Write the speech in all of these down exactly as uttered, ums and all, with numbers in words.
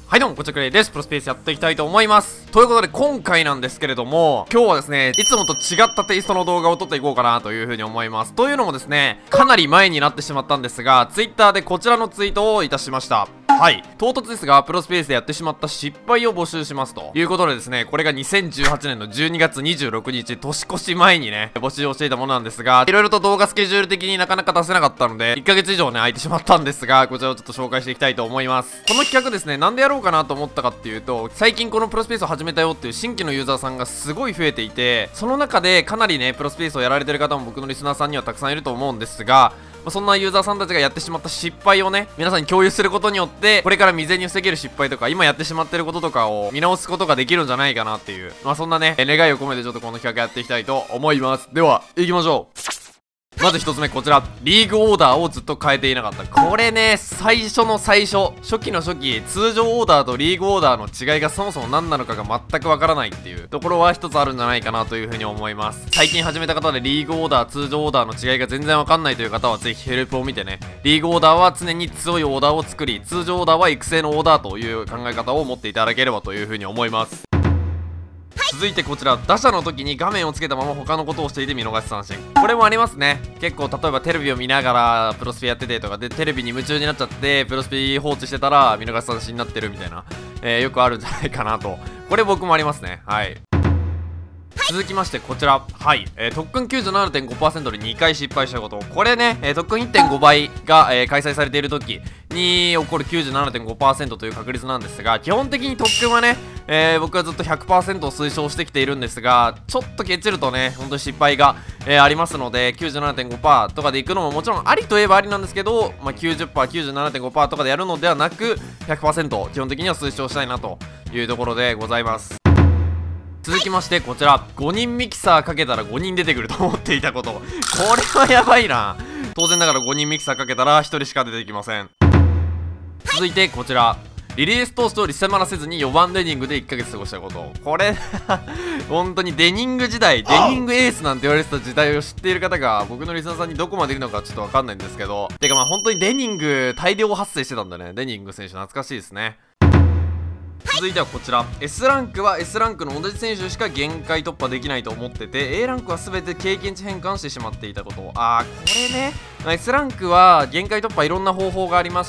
はいどうも、こちらくれです。プロスペースやっていきたいと思います。ということで、今回なんですけれども、今日はですね、いつもと違ったテイストの動画を撮っていこうかなというふうに思います。というのもですね、かなり前になってしまったんですが、Twitter でこちらのツイートをいたしました。はい。唐突ですが、プロスペースでやってしまった失敗を募集しますということでですね、これがにせんじゅうはちねんのじゅうにがつにじゅうろくにち、年越し前にね、募集をしていたものなんですが、いろいろと動画スケジュール的になかなか出せなかったので、いっかげつ以上ね、空いてしまったんですが、こちらをちょっと紹介していきたいと思います。この企画ですね、なんでやろうかなと思ったかっていうと、最近このプロスペースを始めたよっていう新規のユーザーさんがすごい増えていて、その中でかなりね、プロスペースをやられてる方も僕のリスナーさんにはたくさんいると思うんですが、そんなユーザーさんたちがやってしまった失敗をね、皆さんに共有することによって、これから未然に防げる失敗とか、今やってしまってることとかを見直すことができるんじゃないかなっていう、まあそんなね、願いを込めてちょっとこの企画やっていきたいと思います。では、行きましょう。まず一つ目、こちら。リーグオーダーをずっと変えていなかった。これね、最初の最初、初期の初期、通常オーダーとリーグオーダーの違いがそもそも何なのかが全くわからないっていうところは一つあるんじゃないかなというふうに思います。最近始めた方でリーグオーダー、通常オーダーの違いが全然わかんないという方はぜひヘルプを見てね、リーグオーダーは常に強いオーダーを作り、通常オーダーは育成のオーダーという考え方を持っていただければというふうに思います。続いてこちら、打者の時に画面をつけたまま他のことをしていて見逃し三振。これもありますね。結構例えばテレビを見ながらプロスピやっててとかで、テレビに夢中になっちゃってプロスピ放置してたら見逃し三振になってるみたいな、えー、よくあるんじゃないかなと。これ僕もありますね。はい。続きましてこちら。はい、えー、特訓 きゅうじゅうななてんごパーセント でにかい失敗したこと。これね、えー、特訓 いってんごばいが、えー、開催されている時に起こる きゅうじゅうななてんごパーセント という確率なんですが、基本的に特訓はね、えー、僕はずっと ひゃくパーセント を推奨してきているんですが、ちょっとケチるとね、本当に失敗が、えー、ありますので、きゅうじゅうななてんごパーセント とかでいくのももちろんありといえばありなんですけど、まあ、きゅうじゅっパーセント、きゅうじゅうななてんごパーセント とかでやるのではなく、ひゃくパーセント 基本的には推奨したいなというところでございます。続きましてこちら、ごにんミキサーかけたらごにん出てくると思っていたこと。これはやばいな。当然ながらごにんミキサーかけたらひとりしか出てきません。続いてこちら、リリース投手とリセマラせずによばんデニングでいっかげつ過ごしたこと。これ本当にデニング時代、デニングエースなんて言われてた時代を知っている方が僕のリスナーさんにどこまでいるのかちょっとわかんないんですけど、てかまあ本当にデニング大量発生してたんだね。デニング選手懐かしいですね。続いてはこちら、 S ランクは S ランクの同じ選手しか限界突破できないと思ってて、 A ランクは全て経験値変換してしまっていたこと。あー、これね、 S ランクは限界突破いろんな方法がありまして、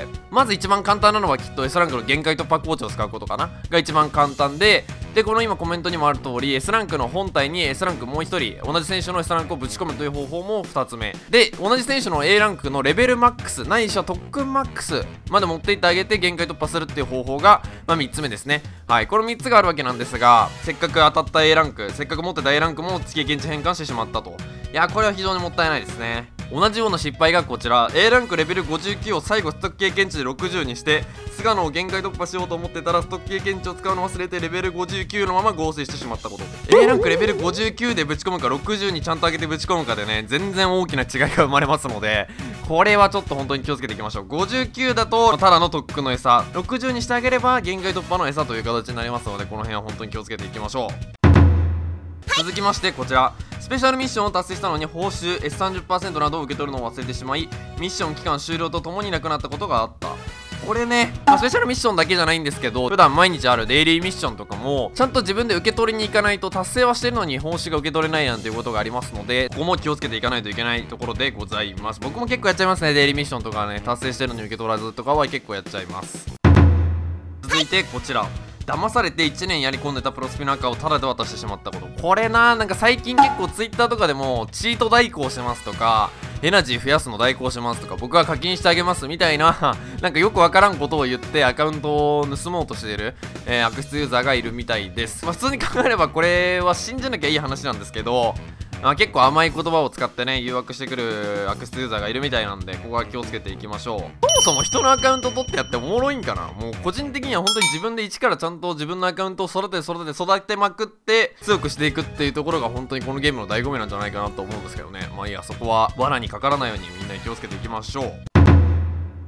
まず一番簡単なのはきっと S ランクの限界突破コーチを使うことかなが一番簡単で、でこの今コメントにもある通り S ランクの本体に S ランクもう一人同じ選手の S ランクをぶち込むという方法もふたつめで、同じ選手の A ランクのレベルマックスないしは特訓マックスまで持っていってあげて限界突破するっていう方法が、まあ、みっつめですね。はい、このみっつがあるわけなんですが、せっかく当たった A ランク、せっかく持ってた A ランクも経験値変換してしまったと。いや、これは非常にもったいないですね。同じような失敗がこちら、 A ランクレベルごじゅうきゅうを最後ストック経験値でろくじゅうにして、菅野を限界突破しようと思ってたらストック経験値を使うの忘れてレベルごじゅうきゅうのまま合成してしまったこと。 A ランクレベルごじゅうきゅうでぶち込むかろくじゅうにちゃんと上げてぶち込むかでね、全然大きな違いが生まれますので、これはちょっと本当に気をつけていきましょう。ごじゅうきゅうだとただの特訓の餌、ろくじゅうにしてあげれば限界突破の餌という形になりますので、この辺は本当に気をつけていきましょう。続きましてこちら、スペシャルミッションを達成したのに報酬 エスさんじゅっパーセント などを受け取るのを忘れてしまい、ミッション期間終了とともになくなったことがあった。これね、まあ、スペシャルミッションだけじゃないんですけど、普段毎日あるデイリーミッションとかもちゃんと自分で受け取りに行かないと達成はしてるのに報酬が受け取れないなんていうことがありますので、ここも気をつけていかないといけないところでございます。僕も結構やっちゃいますね。デイリーミッションとかね、達成してるのに受け取らずとかは結構やっちゃいます。続いてこちら、騙されていちねんやり込んでたプロスピの赤をタダで渡してしまったこと。これな、なんか最近結構 Twitter とかでもチート代行してますとか、エナジー増やすの代行しますとか、僕は課金してあげますみたいななんかよくわからんことを言ってアカウントを盗もうとしている、えー、悪質ユーザーがいるみたいです。まあ、普通に考えればこれは信じなきゃいい話なんですけど、まあ、結構甘い言葉を使ってね誘惑してくる悪質ユーザーがいるみたいなんで、ここは気をつけていきましょう。そもそも人のアカウント取ってやっておもろいんかな。もう個人的には本当に自分で一からちゃんと自分のアカウントを育て育て育てまくって強くしていくっていうところが本当にこのゲームの醍醐味なんじゃないかなと思うんですけどね。まあいいや、そこは罠にかからないようにみんなに気をつけていきましょう。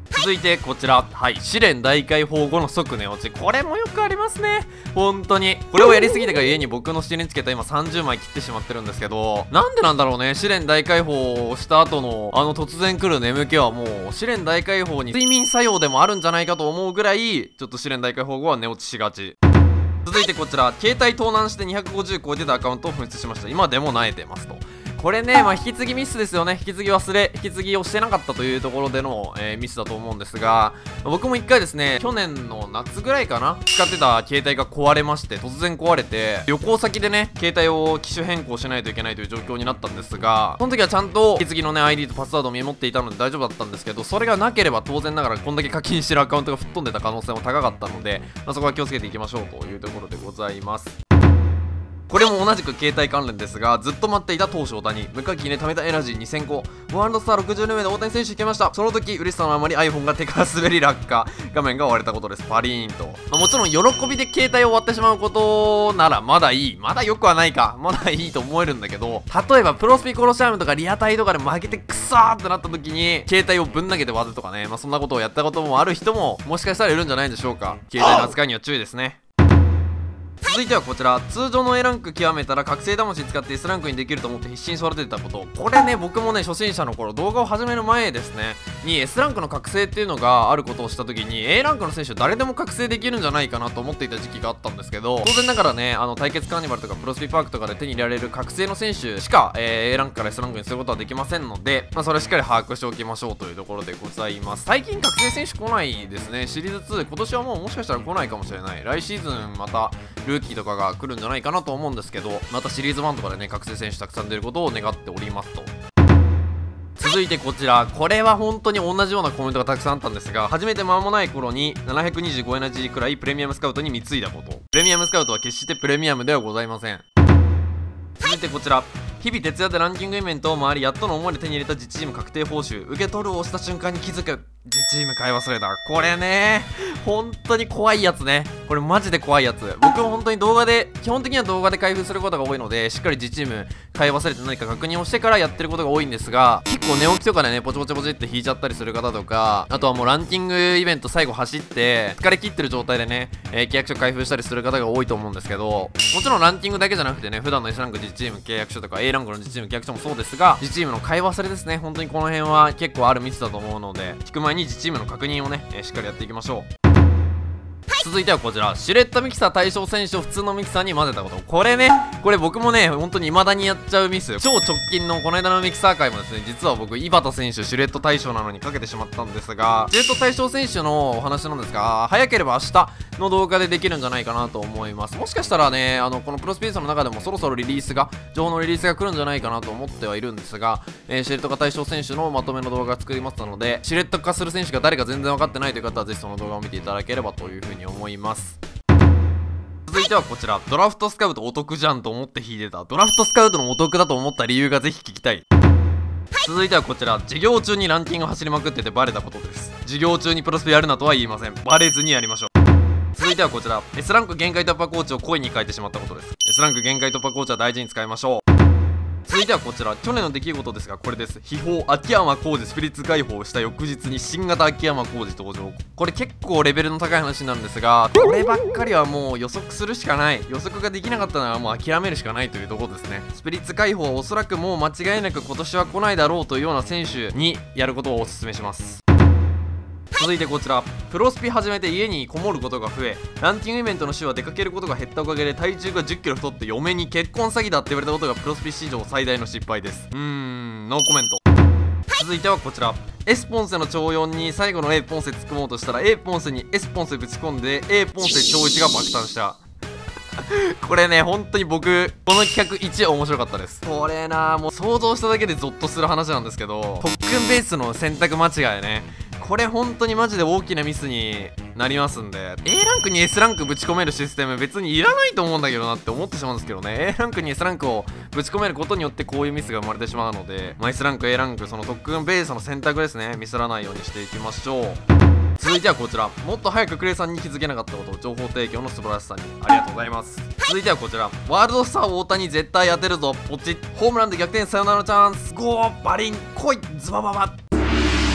続いてこちら、はい、試練大解放後の即寝落ち。これもよくありますね、本当に。これをやりすぎてから家に僕の試練チケット今さんじゅうまい切ってしまってるんですけど、なんでなんだろうね。試練大解放をした後のあの突然来る眠気はもう試練大解放に睡眠作用でもあるんじゃないかと思うぐらい、ちょっと試練大解放後は寝落ちしがち。続いてこちら、携帯盗難してにひゃくごじゅう超えてたアカウントを紛失しました。今でも萎えてますと。これね、まあ、引き継ぎミスですよね。引き継ぎ忘れ、引き継ぎをしてなかったというところでの、えー、ミスだと思うんですが、僕も一回ですね、去年の夏ぐらいかな、使ってた携帯が壊れまして、突然壊れて、旅行先でね、携帯を機種変更しないといけないという状況になったんですが、その時はちゃんと引き継ぎのね、アイディー とパスワードを見守っていたので大丈夫だったんですけど、それがなければ当然ながらこんだけ課金してるアカウントが吹っ飛んでた可能性も高かったので、まあ、そこは気をつけていきましょうというところでございます。これも同じく携帯関連ですが、ずっと待っていた投手大谷、無課金で貯めたエナジーにせんこ、ワールドスターろくじゅうねんめで大谷選手いけました。その時嬉しさのあまり iPhone が手から滑り落下、画面が割れたことです。パリーンと、まあ、もちろん喜びで携帯を割ってしまうことならまだいい、まだよくはないか、まだいいと思えるんだけど、例えばプロスピコロシアムとかリアタイとかで負けてクソーってなった時に携帯をぶん投げて割るとかね、まあ、そんなことをやったこともある人ももしかしたらいるんじゃないでしょうか。携帯の扱いには注意ですね。続いてはこちら、通常の A ランク極めたら覚醒魂使って S ランクにできると思って必死に育ててたこと。これね、僕もね、初心者の頃、動画を始める前ですねに S ランクの覚醒っていうのがあることをした時に A ランクの選手誰でも覚醒できるんじゃないかなと思っていた時期があったんですけど、当然ながらね、あの対決カーニバルとかプロスピパークとかで手に入れられる覚醒の選手しか、えー、A ランクから S ランクにすることはできませんので、まあ、それしっかり把握しておきましょうというところでございます。最近覚醒選手来ないですね。シリーズツー、今年はもうもしかしたら来ないかもしれない。来シーズンまたルーキーとかが来るんじゃないかなと思うんですけど、またシリーズワンとかでね、覚醒選手たくさん出ることを願っておりますと。続いてこちら、これは本当に同じようなコメントがたくさんあったんですが、初めて間もない頃にななひゃくにじゅうごエナジーくらいプレミアムスカウトに貢いだこと。プレミアムスカウトは決してプレミアムではございません。続いてこちら、日々徹夜でランキングイベントを回り、やっとの思いで手に入れた自チーム確定報酬、受け取るを押した瞬間に気づく、自チーム買い忘れた。これね、本当に怖いやつね。これマジで怖いやつ。僕も本当に動画で、基本的には動画で開封することが多いので、しっかり自チーム買い忘れて何か確認をしてからやってることが多いんですが、結構寝起きとかでね、ポチポチポチって引いちゃったりする方とか、あとはもうランキングイベント最後走って疲れ切ってる状態でね、えー、契約書開封したりする方が多いと思うんですけど、もちろんランキングだけじゃなくてね、普段の S ランク自チーム契約書とか A ランクの自チーム契約書もそうですが、自チームの買い忘れですね。本当にこの辺は結構あるミスだと思うので、引く前に自チームの確認をね、えー、しっかりやっていきましょう。続いてはこちら、シュレッダミキサー対象選手を普通のミキサーに混ぜたこと。これね、これ僕もね、本当に未だにやっちゃうミス。超直近のこの間のミキサー界もですね、実は僕、井端選手、シュレッド対象なのにかけてしまったんですが、シュレッド対象選手のお話なんですが、早ければ明日の動画でできるんじゃないかなと思います。もしかしたらね、あの、このプロスピースの中でもそろそろリリースが、情報のリリースが来るんじゃないかなと思ってはいるんですが、えー、シュレッド化対象選手のまとめの動画を作りましたので、シュレッド化する選手が誰か全然分かってないという方は、ぜひその動画を見ていただければというふうに思います。続いてはこちら、ドラフトスカウトお得じゃんと思って引いてた。ドラフトスカウトのお得だと思った理由がぜひ聞きたい。続いてはこちら、授業中にランキング走りまくっててバレたことです。授業中にプロスペやるなとは言いません。バレずにやりましょう。続いてはこちら、 S ランク限界突破コーチを恋に変えてしまったことです。 S ランク限界突破コーチは大事に使いましょう。続いてはこちら、去年の出来事ですがこれです。秘宝秋山浩二スピリッツ解放した翌日に新型秋山浩二登場。これ結構レベルの高い話なんですが、こればっかりはもう予測するしかない。予測ができなかったならもう諦めるしかないというところですね。スピリッツ解放はおそらくもう間違いなく今年は来ないだろうというような選手にやることをお勧めします。続いてこちら、プロスピ始めて家にこもることが増え、ランキングイベントの週は出かけることが減ったおかげで体重がじゅっキロ太って嫁に結婚詐欺だって言われたことがプロスピ史上最大の失敗です。うーん、ノーコメント。続いてはこちら、 S ポンセの超よんに最後の A ポンセ突っ込もうとしたら A ポンセに S ポンセぶち込んで A ポンセ超いちが爆誕した。これね、本当に僕この企画いち面白かったです。これな、もう想像しただけでゾッとする話なんですけど、特訓ベースの選択間違いね、これ本当にマジで大きなミスになりますんで、 A ランクに S ランクぶち込めるシステム別にいらないと思うんだけどなって思ってしまうんですけどね。 A ランクに S ランクをぶち込めることによってこういうミスが生まれてしまうので、まあ、S ランク A ランクその特訓ベースの選択ですね、ミスらないようにしていきましょう。続いてはこちら、もっと早くクレイさんに気づけなかったこと、情報提供の素晴らしさにありがとうございます。続いてはこちら、ワールドスター大谷絶対当てるぞポチッ、ホームランで逆転サヨナラチャンス、ゴーバリン来いズバババ。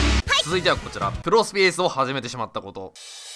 続いてはこちら、プロスペースを始めてしまったこと。